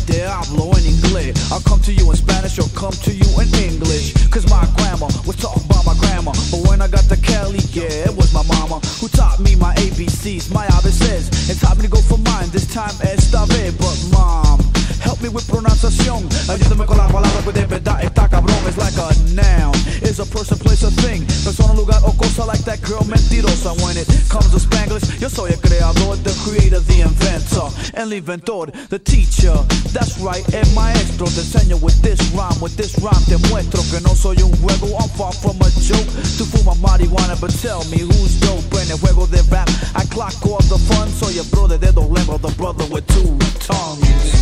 te hablo en inglés. I'll come to you in Spanish or come to you in English. Cause my grandma was taught by my grandma. But when I got to Cali, yeah, it was my mama who taught me my ABCs, my ABCs. And taught me to go for mine this time esta vez. But mom, help me with pronunciación. Ayúdame con la palabra que de verdad está cabrón. It's like a noun, is a person, place, a thing. Persona, lugar o cosa, like that girl mentirosa. When it comes to Spanglish, yo soy el creador, the creator, the inventor. El inventor, the teacher. That's right, el maestro. Te enseño with this rhyme te muestro que no soy un juego. I'm far from a joke. Tú fumas marihuana, but tell me who's dope. En el juego de rap, I clock all the fun. Soy el brother de dos lenguas, the brother with two tongues.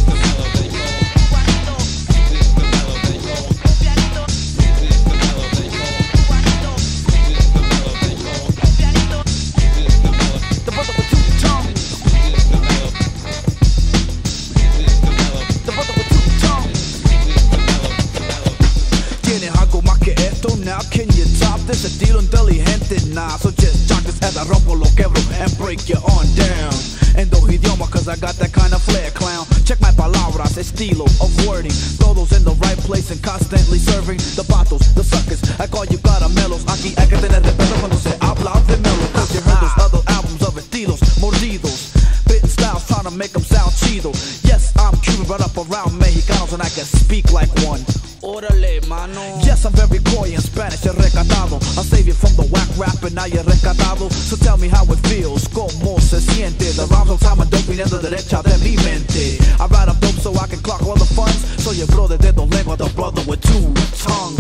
Now can you top this? Estilo inteligente, nah. So just chop this as I rompo lo quebro and break you on down. En dos idiomas, cause I got that kind of flair, clown. Check my palabras, estilo of wording. Todos in the right place and constantly serving the patos, the suckers. I call you caramelos. Aquí hay que tener respeto cuando se habla de Mellow. Cause you heard those other albums of estilos mordidos. Spitting styles trying to make them sound chido. Yes, I'm Cuban, brought up around Mexicanos and I can speak like one. Órale, mano. Yes, I'm very coy in Spanish, recatado. I'll save you from the whack rap and now you're rescatado. So tell me how it feels, como se siente. The rhymes on time and dope viniendo derecha de mi mente. I ride up dope so I can clock all the funds. Soy el brother de dos lenguas, the brother with two tongues.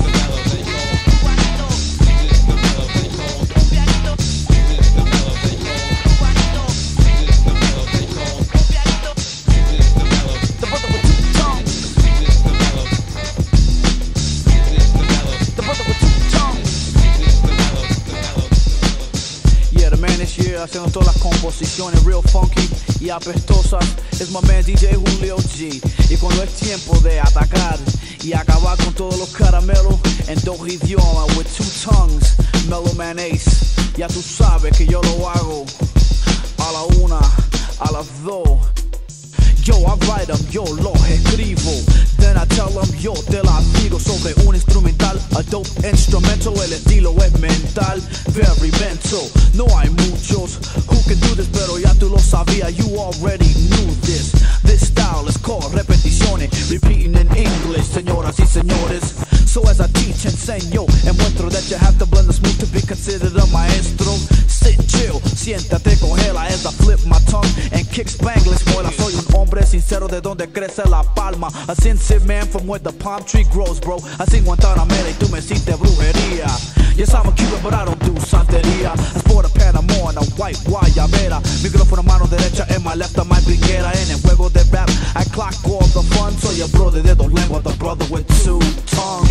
Haciendo todas las composiciones real funky y apestosas. Es my man DJ Julio G. Y cuando es tiempo de atacar y acabar con todos los caramelos en dos idiomas with two tongues, Mellow Man Ace. Ya tú sabes que yo lo hago a la una, a las dos. Yo, I write them, yo los escribo. Then I tell them, yo te la digo sobre un instrumental, a dope instrumental. El estilo es mental, very mental. No hay muchos who can do this, pero ya tú lo sabías, you already knew this. This style is called repeticiones, repeating in English, señoras y señores. So as I teach, enseño, and muestro that you have to blend the smooth to be considered a maestro. Sit, chill, siéntate, congela as I flip my tongue and kick Spanglish. Mola, soy un hombre sincero de donde crece la palma. A sincere man from where the palm tree grows, bro. Así Guantanamera y tú me hiciste brujería. Yes, I'm a Cuban, but I don't do santería. I sport a Panama and a white guayabera. Micrófono mano derecha en my left, my brinquera. En el juego de rap, I clock all the fun. Soy el brother de dos lenguas, the brother with two tongues.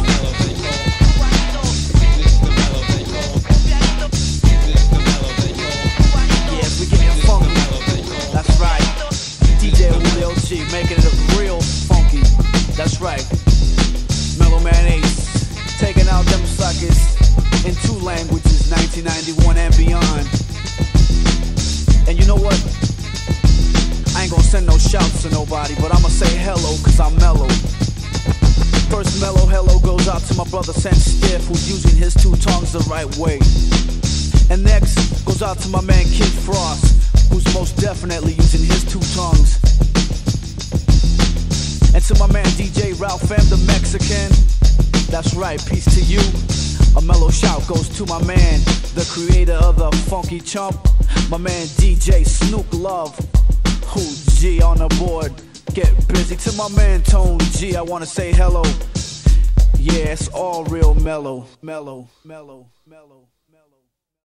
Yes, we getting funky. That's right. DJ Julio G, making it real funky. That's right. Mellow Man Ace, taking out them suckers in two languages, 1991 and beyond. And you know what? I ain't gonna send no shouts to nobody, but I'ma say hello, cause I'm mellow. First mellow hello goes out to my brother Sense Stiff, who's using his two tongues the right way. And next goes out to my man Kid Frost, who's most definitely using his two tongues. And to my man DJ Ralph M, the Mexican. That's right, peace to you. A mellow shout goes to my man, the creator of the funky chump, my man DJ Snoop Love, who G on the board. Get busy. To my man Tone G, I wanna say hello. Yeah, it's all real mellow, mellow, mellow, mellow.